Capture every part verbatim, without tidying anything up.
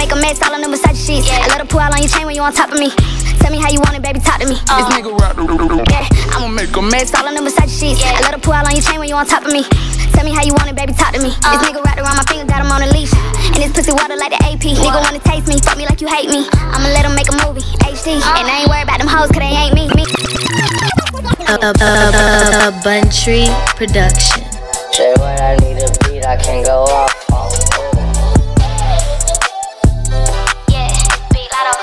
make a mess all on the Versace sheets. I let her pull out on your chain when you on top of me. Tell me how you want it, baby, talk to me. uh, This nigga rap the yeah, I'ma make a mess all on the Versace sheets. I let her pull out on your chain when you on top of me. Tell me how you want it, baby, talk to me. uh, This nigga wrapped around my finger, got him on a leash. And this pussy water like the A P. Nigga wanna taste me, fuck me like you hate me. I'ma let him make a movie, H D. And I ain't worried about them hoes, cause they ain't me, me. A, a, a, a Bunntree production. Say when I need a beat, I can't go off. Yeah, beat Latto.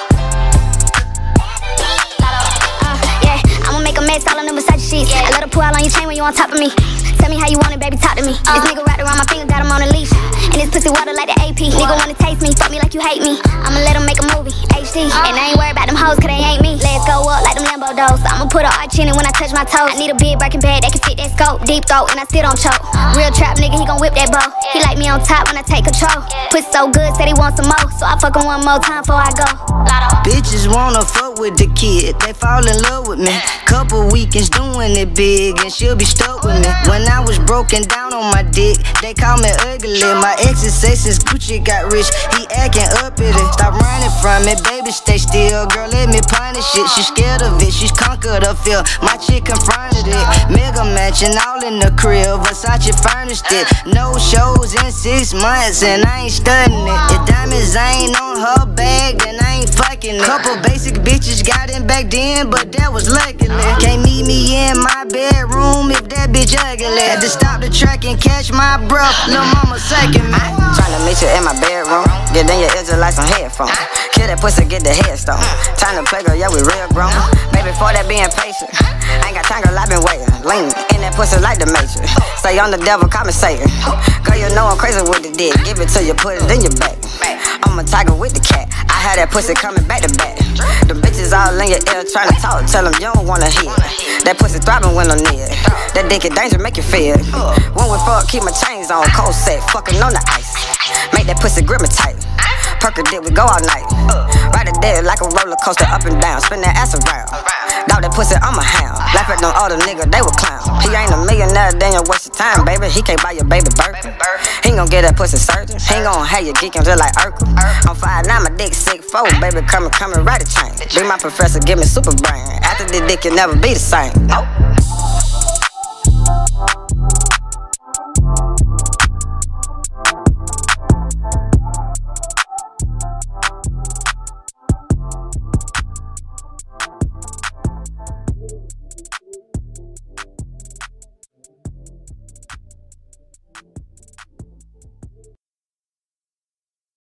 Latto. Uh, yeah, I'ma make a mess all on the Versace sheets. I let her pull out on your chain when you on top of me. Tell me how you want it, baby, talk to me. uh, This nigga wrapped around my finger, got him on a leash. And this pussy water like the A P. Nigga wanna taste me, fuck me like you hate me. I'ma let him make a movie, H D. And I ain't worried about them hoes, cause they ain't me. Let's go up like them Lambo doors. I'ma put an arch in it when I touch my toes. I need a big Birkin bag that can fit that scope. Deep throat and I still don't choke. Real trap nigga, he gon' whip that bow. He like me on top when I take control. Pussy so good, said he want some more. So I fuck him one more time before I go. Latto. Bitches wanna fuck with the kid, they fall in love with me. Couple weekends doing it big, and she'll be stuck with me. When I was broken down on my dick, they call me ugly. My exes say since Gucci got rich, he acting uppity. Stop running from it, baby, stay still. Girl, let me punish it. She's scared of it, she's conquered her fear. My chick confronted it. Mega mansion all in the crib, Versace furnished it. No shows in six months, and I ain't studying it. If diamonds ain't on her bag, then I ain't fucking it. Couple basic bitches got in back then, but that was luckily. Can't meet me in my bedroom if that bitch ugly. Had to stop the track and catch my breath, lil' mama sucking me. Tryna meet you in my bedroom, get in your ears like some headphones. Kill that pussy, get the headstone. Time to play, girl, yeah, we real grown. Baby, for that being patient, I ain't got time, girl, I been waiting. Lean in that pussy like the Matrix. Say on the devil, call me Satan. Girl, you know I'm crazy with the dick. Give it to you, put it in your back. I'm a tiger with the cat. I had that pussy coming back to back. The bitches all in your ear tryna talk. Tell them you don't wanna hear. That pussy throbbing when I'm near. That dick is danger, make you feel. When we fuck, keep my chains on. Cold set, fucking on the ice. Make that pussy grip me tight. Perk a dick, we go all night. Ride it there like a roller coaster, up and down. Spin that ass around. Dog that pussy, I'm a hound. Laugh at them other niggas, they were clowns. He ain't a millionaire, then you waste your time, baby. He can't buy your baby birth. He ain't gon' get that pussy surgeon. He ain't gon' have you geeking just like Urkel. I'm five nine, my dick six four, baby. Coming, coming, right a chain. Be my professor, give me super brain. After the dick, you'll never be the same. Nope.